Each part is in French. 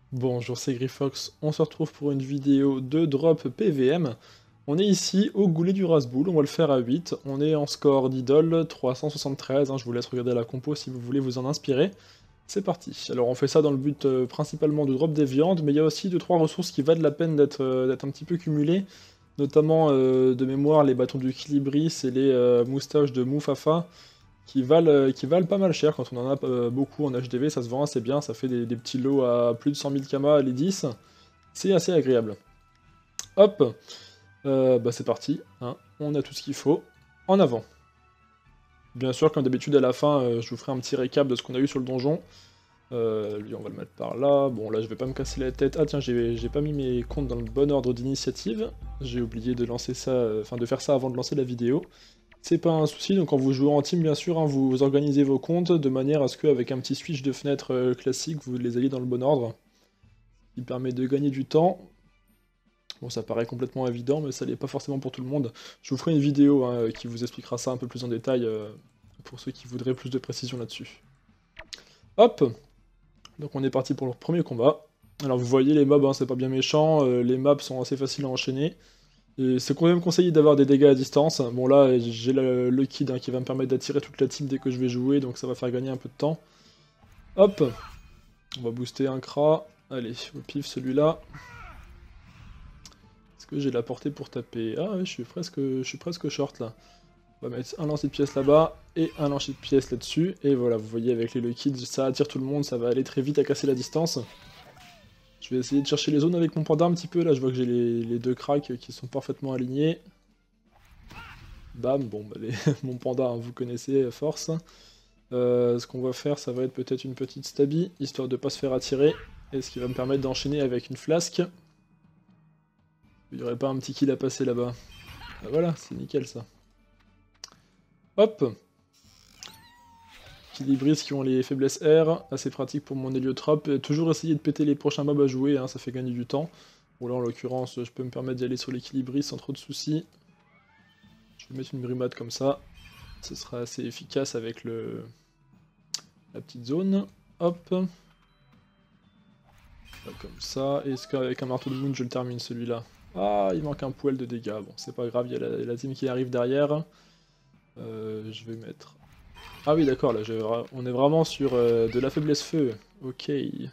Bonjour, c'est Grifox, on se retrouve pour une vidéo de drop PVM. On est ici au goulet du Rasboul, on va le faire à 8, on est en score d'idole 373, je vous laisse regarder la compo si vous voulez vous en inspirer. C'est parti. Alors on fait ça dans le but principalement de drop des viandes, mais il y a aussi 2-3 ressources qui valent la peine d'être un petit peu cumulées, notamment de mémoire les bâtons du Kilibris et les moustaches de Moufafa, qui valent pas mal cher quand on en a beaucoup en HDV, ça se vend assez bien, ça fait des petits lots à plus de 100 000 kamas les 10, c'est assez agréable. Hop, bah c'est parti, on a tout ce qu'il faut, en avant. Bien sûr, comme d'habitude à la fin, je vous ferai un petit récap de ce qu'on a eu sur le donjon. Lui on va le mettre par là, bon là je vais pas me casser la tête, ah tiens j'ai pas mis mes comptes dans le bon ordre d'initiative, j'ai oublié de lancer ça, de faire ça avant de lancer la vidéo. C'est pas un souci, donc quand vous jouez en team, bien sûr, vous organisez vos comptes de manière à ce qu'avec un petit switch de fenêtre classique, vous les ayez dans le bon ordre. Il permet de gagner du temps. Bon, ça paraît complètement évident, mais ça l'est pas forcément pour tout le monde. Je vous ferai une vidéo qui vous expliquera ça un peu plus en détail pour ceux qui voudraient plus de précision là-dessus. Hop! Donc on est parti pour le premier combat. Alors vous voyez les mobs, c'est pas bien méchant, les maps sont assez faciles à enchaîner. Et c'est quand même conseillé d'avoir des dégâts à distance. Bon là, j'ai le kid qui va me permettre d'attirer toute la team dès que je vais jouer, donc ça va faire gagner un peu de temps. Hop, on va booster un Kra. Allez, au pif celui-là. Est-ce que j'ai la portée pour taper? Ah ouais, je suis presque short là. On va mettre un lancer de pièce là-bas et un lancer de pièce là-dessus. Et voilà, vous voyez avec les Lucky, ça attire tout le monde, ça va aller très vite à casser la distance. Je vais essayer de chercher les zones avec mon panda un petit peu, là je vois que j'ai les deux cracks qui sont parfaitement alignés. Bam, bon, bah mon panda, vous connaissez, force. Ce qu'on va faire, ça va être peut-être une petite stabby, histoire de pas se faire attirer, et ce qui va me permettre d'enchaîner avec une flasque. Il n'y aurait pas un petit kill à passer là-bas. Ah, voilà, c'est nickel ça. Hop, Kilibris qui ont les faiblesses R, assez pratique pour mon héliotrope. Toujours essayer de péter les prochains mobs à jouer, ça fait gagner du temps. Bon là en l'occurrence, je peux me permettre d'y aller sur les Kilibris sans trop de soucis. Je vais mettre une brimade comme ça, ce sera assez efficace avec la petite zone. Hop. Là, comme ça. Et est-ce qu'avec un marteau de moon je le termine celui-là? Ah, il manque un poil de dégâts. Bon, c'est pas grave, il y a la team qui arrive derrière. Je vais mettre... Ah oui, d'accord, là, on est vraiment sur de la faiblesse feu. Ok.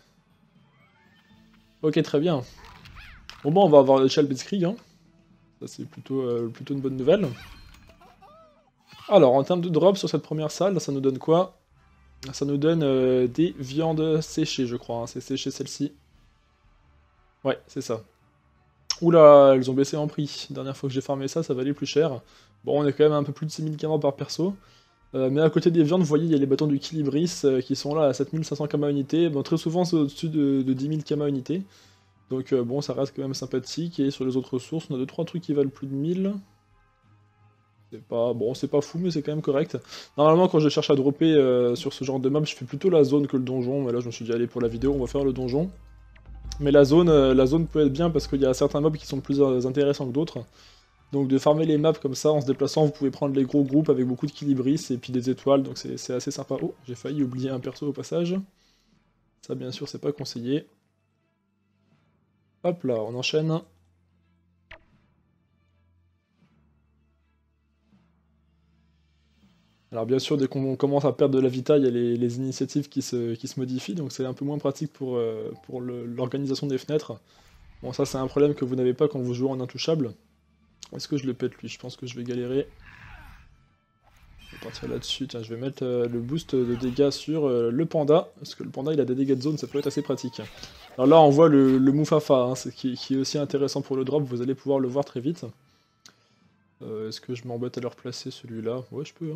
Ok, très bien. Au moins, on va avoir le Shell Blitzkrieg, Ça, c'est plutôt une bonne nouvelle. Alors, en termes de drop sur cette première salle, ça nous donne quoi? Ça nous donne des viandes séchées, je crois. C'est séché celle-ci. Ouais, c'est ça. Oula, elles ont baissé en prix. Dernière fois que j'ai farmé ça, ça valait plus cher. Bon, on est quand même à un peu plus de 6000 kamas par perso. Mais à côté des viandes, vous voyez, il y a les bâtons du Kilibris qui sont là à 7500 kamas unité. Bon, très souvent, c'est au-dessus de 10 000 kamas unité. Donc bon, ça reste quand même sympathique. Et sur les autres sources, on a 2-3 trucs qui valent plus de 1000. C'est pas... Bon, c'est pas fou, mais c'est quand même correct. Normalement, quand je cherche à dropper sur ce genre de map, je fais plutôt la zone que le donjon. Mais là, je me suis dit, allez, pour la vidéo, on va faire le donjon. Mais la zone peut être bien parce qu'il y a certains mobs qui sont plus intéressants que d'autres. Donc de farmer les maps comme ça en se déplaçant, vous pouvez prendre les gros groupes avec beaucoup de Kilibris et puis des étoiles, donc c'est assez sympa. Oh, j'ai failli oublier un perso au passage. Ça bien sûr c'est pas conseillé. Hop là, on enchaîne. Alors bien sûr dès qu'on commence à perdre de la vita, il y a les initiatives qui se modifient, donc c'est un peu moins pratique pour l'organisation des fenêtres. Bon ça c'est un problème que vous n'avez pas quand vous jouez en intouchable. Est-ce que je le pète lui? Je pense que je vais galérer. Je vais partir là-dessus, tiens, je vais mettre le boost de dégâts sur le panda, parce que le panda il a des dégâts de zone, ça peut être assez pratique. Alors là on voit le Moufafa, qui est aussi intéressant pour le drop, vous allez pouvoir le voir très vite. Est-ce que je m'embête à le replacer celui-là? Ouais, je peux.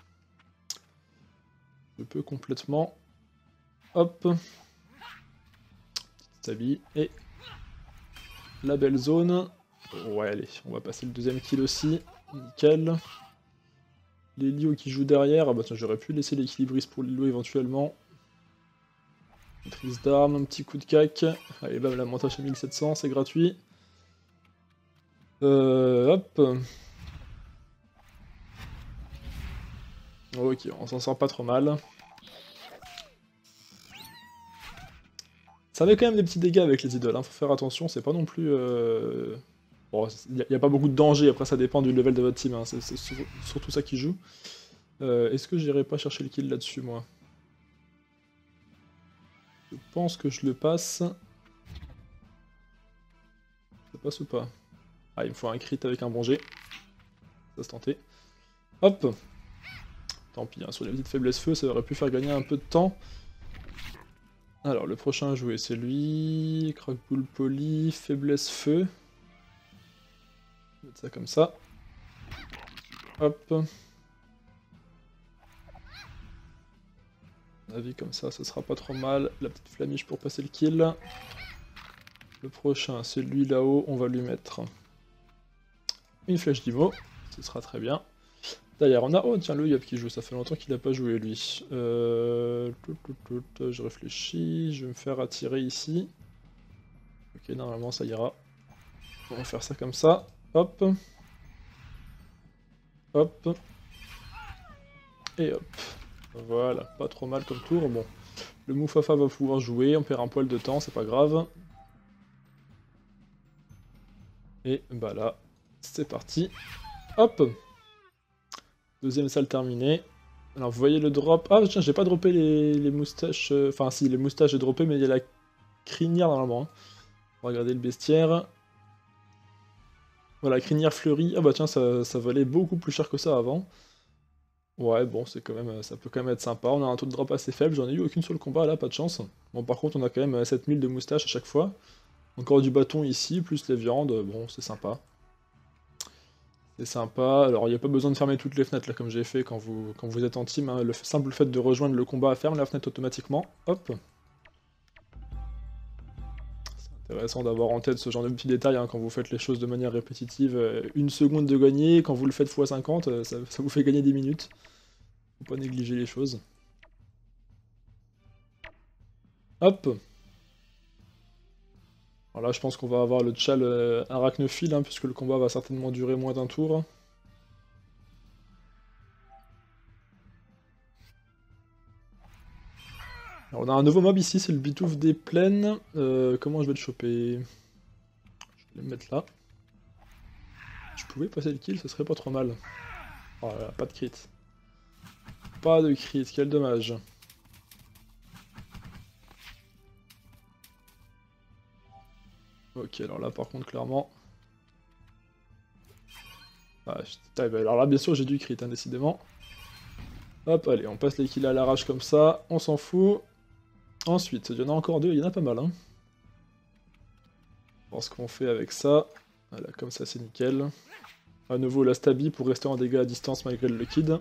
Je peux complètement. Hop. Petite stabille, et la belle zone. Ouais, allez, on va passer le deuxième kill aussi, nickel. Lilio qui joue derrière, ah bah tiens, j'aurais pu laisser l'équilibris pour Lilio éventuellement. Maîtrise d'armes, un petit coup de cac. Allez, bam, la montage à 1700, c'est gratuit. Hop. Ok, on s'en sort pas trop mal. Ça avait quand même des petits dégâts avec les idoles, hein. Faut faire attention, c'est pas non plus... Bon, il n'y a pas beaucoup de danger, après ça dépend du level de votre team, hein. C'est surtout ça qui joue. Est-ce que j'irai pas chercher le kill là-dessus, moi? Je pense que je le passe. Ça passe ou pas? Ah, il me faut un crit avec un bon jet. Ça se tentait. Hop! Tant pis, hein, sur les petites faiblesses feu, ça aurait pu faire gagner un peu de temps. Alors, le prochain à jouer, c'est lui. Croque-boule poli, faiblesse feu. Je vais mettre ça comme ça. Hop. À vie comme ça, ce sera pas trop mal. La petite flamiche pour passer le kill. Le prochain, c'est lui là-haut. On va lui mettre une flèche d'Imo. Ce sera très bien. D'ailleurs, on a... Oh, tiens, le Yop qui joue. Ça fait longtemps qu'il n'a pas joué, lui. Je réfléchis. Je vais me faire attirer ici. Ok, normalement, ça ira. On va faire ça comme ça. Hop. Hop. Et hop. Voilà, pas trop mal comme tour. Bon, le Moufafa va pouvoir jouer. On perd un poil de temps, c'est pas grave. Et bah là, c'est parti. Hop. Deuxième salle terminée. Alors vous voyez le drop... Ah tiens, j'ai pas droppé les moustaches... Enfin si, les moustaches j'ai droppé, mais il y a la crinière normalement. Hein. On va regarder le bestiaire. Voilà, crinière fleurie. Ah bah tiens, ça valait beaucoup plus cher que ça avant. Ouais, bon, c'est quand même, ça peut quand même être sympa. On a un taux de drop assez faible, j'en ai eu aucune sur le combat là, pas de chance. Bon, par contre, on a quand même 7000 de moustaches à chaque fois. Encore du bâton ici, plus les viandes, bon, c'est sympa. C'est sympa. Alors, il n'y a pas besoin de fermer toutes les fenêtres là, comme j'ai fait quand vous êtes en team. Hein. Le simple fait de rejoindre le combat ferme la fenêtre automatiquement. Hop. C'est intéressant d'avoir en tête ce genre de petits détails hein, quand vous faites les choses de manière répétitive. Une seconde de gagner, quand vous le faites x50, ça vous fait gagner 10 minutes. Faut pas négliger les choses. Hop. Alors là, je pense qu'on va avoir le Tchal arachnophile, hein, puisque le combat va certainement durer moins d'un tour. Alors on a un nouveau mob ici, c'est le bitouf des plaines. Comment je vais le choper? Je vais le mettre là. Je pouvais passer le kill, ce serait pas trop mal. Oh là là, pas de crit. Pas de crit, quel dommage. Ok, alors là par contre clairement... Ah, alors là bien sûr j'ai du crit, hein, décidément. Hop, allez, on passe les kills à l'arrache comme ça, on s'en fout. Ensuite, il y en a encore deux, il y en a pas mal. Hein. On va voir ce qu'on fait avec ça. Voilà, comme ça c'est nickel. À nouveau la stabi pour rester en dégâts à distance malgré le kid.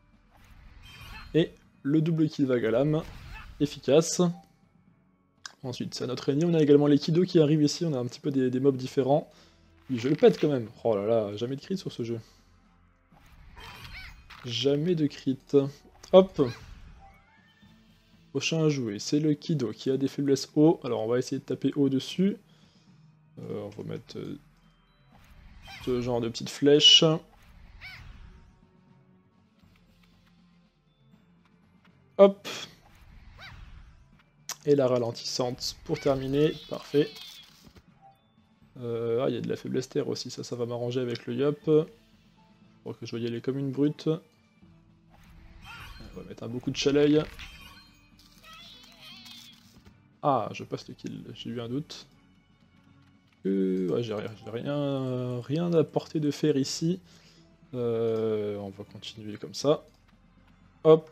Et le double kill Vagalam, efficace. Ensuite, c'est à notre ennemi, on a également les Kido qui arrivent ici, on a un petit peu des mobs différents. Oui, je le pète quand même. Oh là là, jamais de crit sur ce jeu. Jamais de crit. Hop. Prochain à jouer, c'est le Kido qui a des faiblesses haut. Alors on va essayer de taper haut dessus. On va mettre ce genre de petites flèches. Hop. Et la ralentissante pour terminer, parfait. Ah, il y a de la faiblesse terre aussi, ça va m'arranger avec le Yop. Je crois que je vais y aller comme une brute. On va mettre un beaucoup de chaleil. Ah, je passe le kill, j'ai eu un doute. Ouais, j'ai rien à portée de fer ici. On va continuer comme ça. Hop.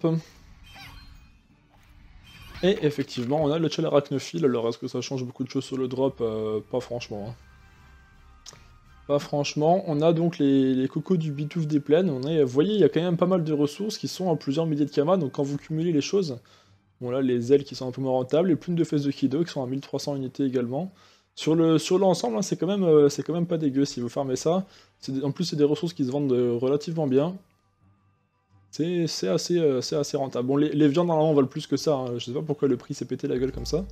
Et effectivement, on a le Tchal arachnophile. Alors, est-ce que ça change beaucoup de choses sur le drop? Pas franchement. Hein. Pas franchement. On a donc les cocos du bitouf des plaines. Vous voyez, il y a quand même pas mal de ressources qui sont à plusieurs milliers de kamas. Donc, quand vous cumulez les choses, bon là, les ailes qui sont un peu moins rentables, les plumes de fesses de Kido qui sont à 1300 unités également. Sur l'ensemble, hein, c'est quand même pas dégueu si vous farmez ça. En plus, c'est des ressources qui se vendent relativement bien. C'est assez rentable. Bon, les viandes, normalement, valent plus que ça. Hein. Je sais pas pourquoi le prix s'est pété la gueule comme ça.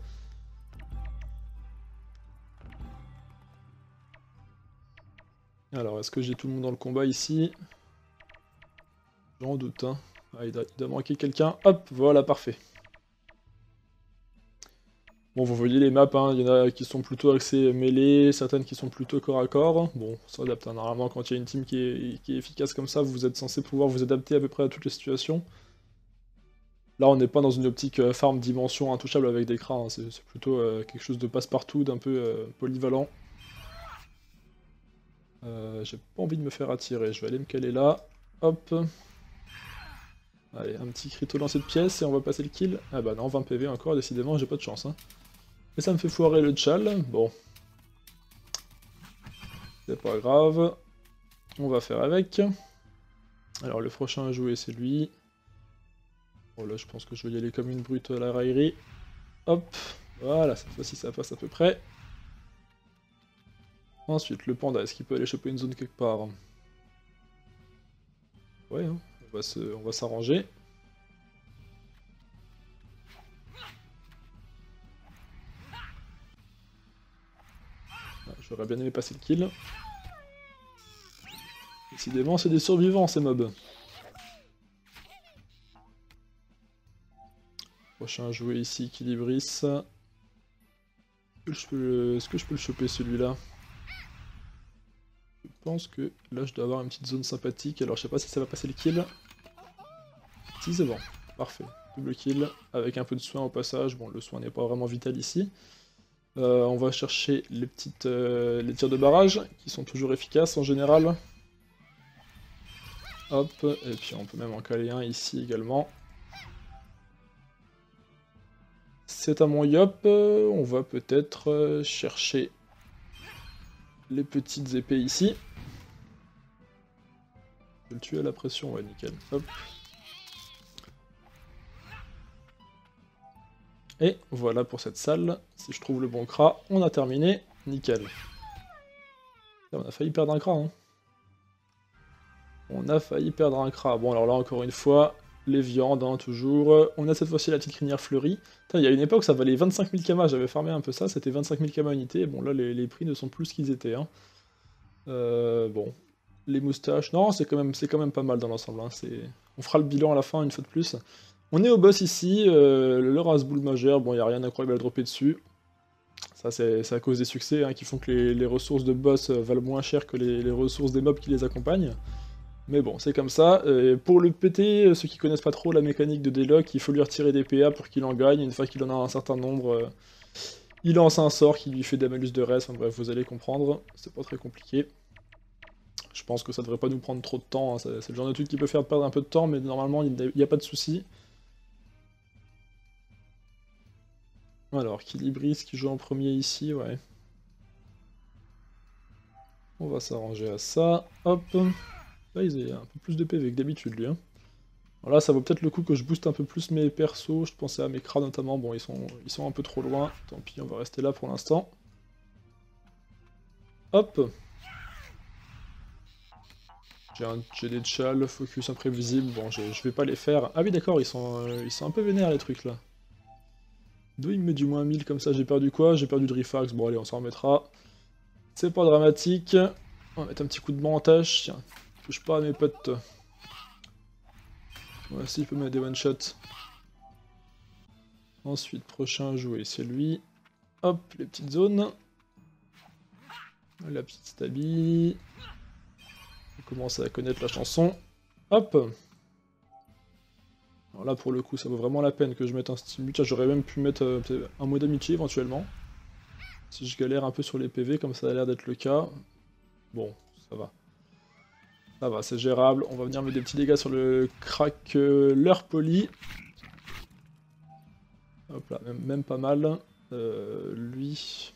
Alors, est-ce que j'ai tout le monde dans le combat ici? J'en doute. Hein. Ah, il doit manquer quelqu'un. Hop, voilà, parfait. Bon, vous voyez les maps, hein, il y en a qui sont plutôt axées mêlée, certaines qui sont plutôt corps à corps. Bon, ça s'adapte, hein. Normalement, quand il y a une team qui est efficace comme ça, vous êtes censé pouvoir vous adapter à peu près à toutes les situations. Là, on n'est pas dans une optique farm dimension intouchable avec des crans, hein. C'est plutôt quelque chose de passe-partout, d'un peu polyvalent. J'ai pas envie de me faire attirer, je vais aller me caler là. Hop. Allez, un petit crit au lancer de pièce et on va passer le kill. Ah bah non, 20 PV encore, décidément, j'ai pas de chance, hein. Et ça me fait foirer le tchal, bon. C'est pas grave. On va faire avec. Alors le prochain à jouer c'est lui. Bon là je pense que je vais y aller comme une brute à la raillerie. Hop, voilà, cette fois-ci ça passe à peu près. Ensuite le panda, est-ce qu'il peut aller choper une zone quelque part? Ouais, hein, on va s'arranger. J'aurais bien aimé passer le kill. Décidément c'est des survivants ces mobs. Prochain à jouer ici, Equilibris. Est-ce que je peux le choper celui-là? Je pense que là je dois avoir une petite zone sympathique, alors je sais pas si ça va passer le kill. Si c'est bon, parfait. Double kill, avec un peu de soin au passage, bon le soin n'est pas vraiment vital ici. On va chercher les tirs de barrage, qui sont toujours efficaces en général. Hop, et puis on peut même en caler un ici également. C'est à mon yop, on va peut-être chercher les petites épées ici. Je vais le tuer à la pression, ouais, nickel. Hop. Et voilà pour cette salle. Si je trouve le bon cra, on a terminé. Nickel. Là, on a failli perdre un cra, hein. On a failli perdre un cra. Bon, alors là, encore une fois, les viandes, hein, toujours. On a cette fois-ci la petite crinière fleurie. Il y a une époque, ça valait 25 000 kamas. J'avais farmé un peu ça, c'était 25 000 kamas unité. Bon, là, les prix ne sont plus ce qu'ils étaient, hein. Bon. Les moustaches, non, c'est quand même pas mal dans l'ensemble, hein. On fera le bilan à la fin, une fois de plus. On est au boss ici, le Razboul majeur, bon, il n'y a rien d'incroyable à dropper dessus. Ça, c'est à cause des succès, hein, qui font que les ressources de boss valent moins cher que les ressources des mobs qui les accompagnent. Mais bon, c'est comme ça. Pour le péter, ceux qui connaissent pas trop la mécanique de Deloc, il faut lui retirer des PA pour qu'il en gagne. Une fois qu'il en a un certain nombre, il lance un sort qui lui fait des malus de reste. Enfin, bref, vous allez comprendre, c'est pas très compliqué. Je pense que ça devrait pas nous prendre trop de temps, hein. C'est le genre de truc qui peut faire perdre un peu de temps, mais normalement, il n'y a pas de souci. Alors, Equilibris qui joue en premier ici, ouais. On va s'arranger à ça. Hop. Là, il a un peu plus de PV que d'habitude, lui, hein. Alors là, ça vaut peut-être le coup que je booste un peu plus mes persos. Je pensais à mes crats notamment. Bon, ils sont un peu trop loin. Tant pis, on va rester là pour l'instant. Hop. J'ai des tchals, focus imprévisible. Bon, je vais pas les faire. Ah oui, d'accord, ils sont un peu vénères, les trucs, là. D'où il me met du moins 1000 comme ça? J'ai perdu quoi? J'ai perdu de Rifax. Bon, allez, on s'en remettra. C'est pas dramatique. On va mettre un petit coup de montage. Tiens, touche pas à mes potes. Ouais, si, il peut mettre des one-shots. Ensuite, prochain à jouer, c'est lui. Hop, les petites zones. La petite stabi. On commence à connaître la chanson. Hop. Alors là, pour le coup, ça vaut vraiment la peine que je mette un style but. J'aurais même pu mettre un mot d'amitié éventuellement. Si je galère un peu sur les PV, comme ça a l'air d'être le cas. Bon, ça va. Ça va, c'est gérable. On va venir mettre des petits dégâts sur le crack leur poli. Hop là, même pas mal. Lui...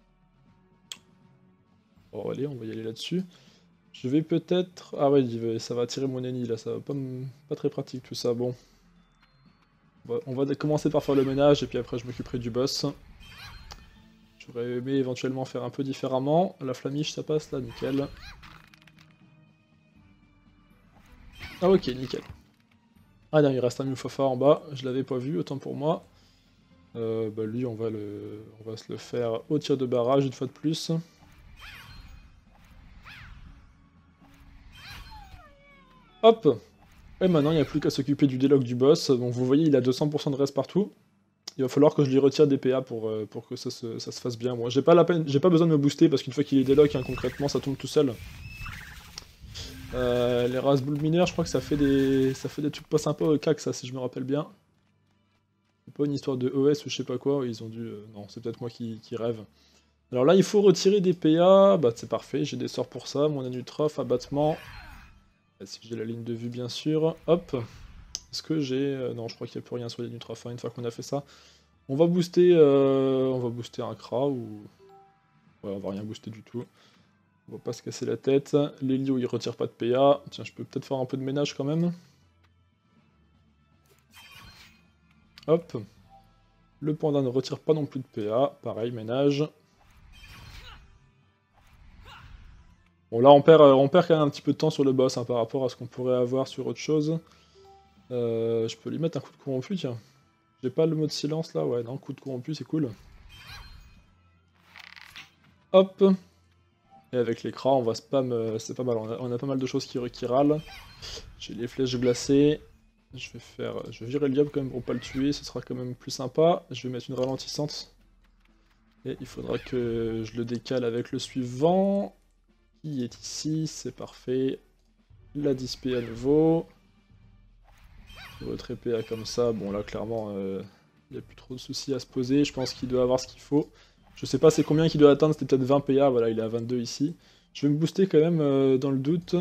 Bon, allez, on va y aller là-dessus. Je vais peut-être... Ah ouais, ça va attirer mon ennemi, là. Ça va pas très pratique, tout ça. Bon. On va commencer par faire le ménage, et puis après, je m'occuperai du boss. J'aurais aimé éventuellement faire un peu différemment. La flamiche, ça passe, là, nickel. Ah ok, nickel. Ah non, il reste un Mufafa en bas, je l'avais pas vu, autant pour moi. Bah lui, on va se le faire au tir de barrage une fois de plus. Hop. Et maintenant, il n'y a plus qu'à s'occuper du déloc du boss. Donc vous voyez, il a 200% de reste partout. Il va falloir que je lui retire des PA pour que ça se fasse bien. Moi, j'ai pas besoin de me booster parce qu'une fois qu'il est délock, hein, concrètement, ça tombe tout seul. Les Razboul mineurs, je crois que ça fait des trucs pas sympas au CAC, ça, si je me rappelle bien. C'est pas une histoire de ES ou je sais pas quoi, ils ont dû... non, c'est peut-être moi qui rêve. Alors là, il faut retirer des PA, bah c'est parfait, j'ai des sorts pour ça, mon Anutrof, abattement... Si j'ai la ligne de vue, bien sûr, hop. Est-ce que j'ai... non, je crois qu'il n'y a plus rien sur les Nutrof, hein, une fois qu'on a fait ça. On va booster un Kra, ou... Ouais, on va rien booster du tout. On va pas se casser la tête. L'Helio, il retire pas de PA. Tiens, je peux peut-être faire un peu de ménage quand même. Hop. Le panda ne retire pas non plus de PA. Pareil, ménage. Bon, là, on perd quand même un petit peu de temps sur le boss, hein, par rapport à ce qu'on pourrait avoir sur autre chose. Je peux lui mettre un coup de corrompu, tiens. J'ai pas le mot de silence, là. Ouais, non, coup de corrompu, c'est cool. Hop. Et avec l'écran, on va spam, c'est pas mal, on a pas mal de choses qui râlent. J'ai les flèches glacées. Je vais virer le diable quand même pour pas le tuer, ce sera quand même plus sympa. Je vais mettre une ralentissante. Et il faudra que je le décale avec le suivant. Qui est ici, c'est parfait. La dispé à nouveau. Votre épée comme ça, bon là clairement, il n'y a plus trop de soucis à se poser, je pense qu'il doit avoir ce qu'il faut. Je sais pas c'est combien qu'il doit atteindre, c'était peut-être 20 PA, voilà il est à 22 ici. Je vais me booster quand même dans le doute.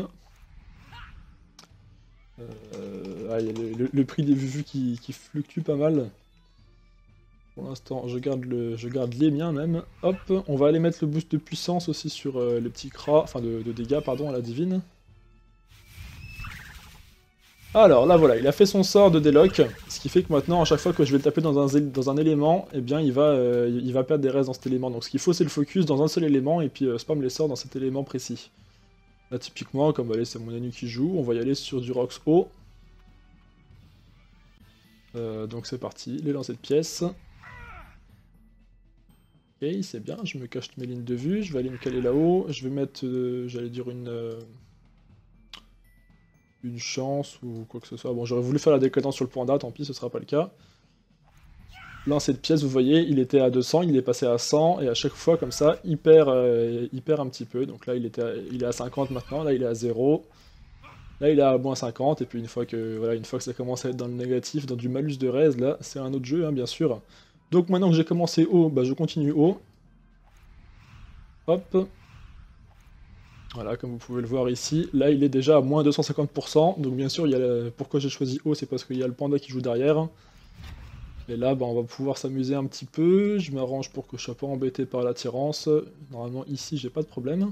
Ah, il y a le prix des vues qui fluctue pas mal. Pour l'instant, je garde les miens même. Hop, on va aller mettre le boost de puissance aussi sur les petits cras, enfin de dégâts, pardon, à la divine. Alors là voilà, il a fait son sort de délock, ce qui fait que maintenant à chaque fois que je vais le taper dans un élément, eh bien il va perdre des restes dans cet élément. Donc ce qu'il faut c'est le focus dans un seul élément et puis spam les sorts dans cet élément précis. Là typiquement, comme allez, c'est mon Anu qui joue, on va y aller sur du Rox haut. Donc c'est parti, les lancers de pièces. Ok, c'est bien, je me cache mes lignes de vue, je vais aller me caler là-haut, je vais mettre, j'allais dire une chance ou quoi que ce soit. Bon, j'aurais voulu faire la décadence sur le panda, tant pis, ce sera pas le cas. Lancer de pièces, vous voyez, il était à 200, il est passé à 100, et à chaque fois, comme ça, il perd un petit peu. Donc là, il est à 50 maintenant, là, il est à 0. Là, il est à moins 50, et puis une fois que ça commence à être dans le négatif, dans du malus de res, là, c'est un autre jeu, hein, bien sûr. Donc maintenant que j'ai commencé haut, bah, je continue haut. Hop. Voilà, comme vous pouvez le voir ici, là il est déjà à moins 250%, donc bien sûr, pourquoi j'ai choisi haut, c'est parce qu'il y a le panda qui joue derrière. Et là, bah, on va pouvoir s'amuser un petit peu, je m'arrange pour que je sois pas embêté par l'attirance. Normalement ici, j'ai pas de problème.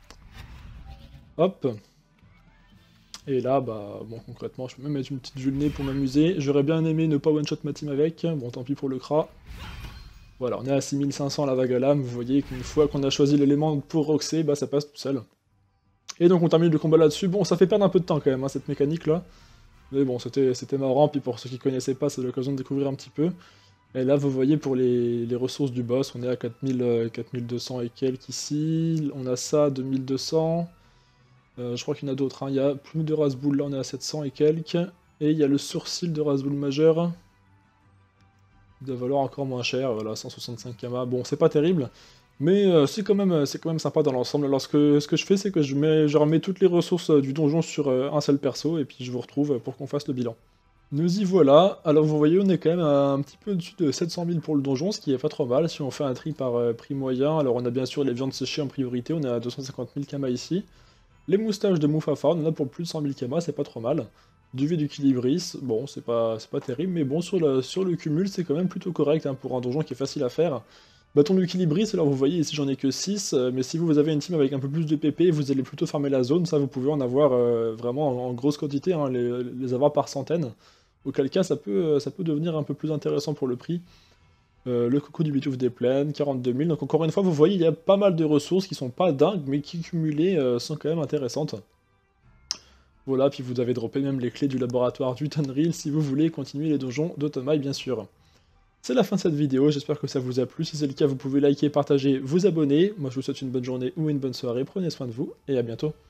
Hop. Et là, bah, bon, concrètement, je peux même mettre une petite vulnée pour m'amuser. J'aurais bien aimé ne pas one-shot ma team avec, bon, tant pis pour le Kra. Voilà, on est à 6500 la vague à lame, vous voyez qu'une fois qu'on a choisi l'élément pour Roxer, bah ça passe tout seul. Et donc on termine le combat là-dessus. Bon, ça fait perdre un peu de temps quand même, hein, cette mécanique-là. Mais bon, c'était marrant, puis pour ceux qui connaissaient pas, c'est l'occasion de découvrir un petit peu. Et là, vous voyez, pour les ressources du boss, on est à 4200 et quelques ici. On a ça, 2200. Je crois qu'il y en a d'autres. Hein. Il y a Plume de Razboul, là on est à 700 et quelques. Et il y a le sourcil de Razboul majeur. Il doit valoir encore moins cher, voilà, 165 kama. Bon, c'est pas terrible. Mais c'est quand même sympa dans l'ensemble. Alors ce que je fais, c'est que je remets toutes les ressources du donjon sur un seul perso, et puis je vous retrouve pour qu'on fasse le bilan. Nous y voilà. Alors vous voyez, on est quand même un petit peu au-dessus de 700 000 pour le donjon, ce qui est pas trop mal. Si on fait un tri par prix moyen, alors on a bien sûr les viandes séchées en priorité, on est à 250 000 kama ici. Les moustaches de Moufafa, on en a pour plus de 100 000 kama, c'est pas trop mal. Duvet du Kilibris, bon, c'est pas terrible, mais bon, sur le cumul, c'est quand même plutôt correct hein, pour un donjon qui est facile à faire. Bâton du Kilibris, alors vous voyez ici j'en ai que 6, mais si vous avez une team avec un peu plus de PP, vous allez plutôt farmer la zone, ça vous pouvez en avoir vraiment en grosse quantité, hein, les avoir par centaines. Auquel cas ça peut devenir un peu plus intéressant pour le prix. Le coco du Bitouf des plaines, 42 000, donc encore une fois vous voyez il y a pas mal de ressources qui sont pas dingues, mais qui cumulées sont quand même intéressantes. Voilà, puis vous avez droppé même les clés du laboratoire du Tonril si vous voulez continuer les donjons d'Otomaï bien sûr. C'est la fin de cette vidéo, j'espère que ça vous a plu, si c'est le cas vous pouvez liker, partager, vous abonner, moi je vous souhaite une bonne journée ou une bonne soirée, prenez soin de vous, et à bientôt.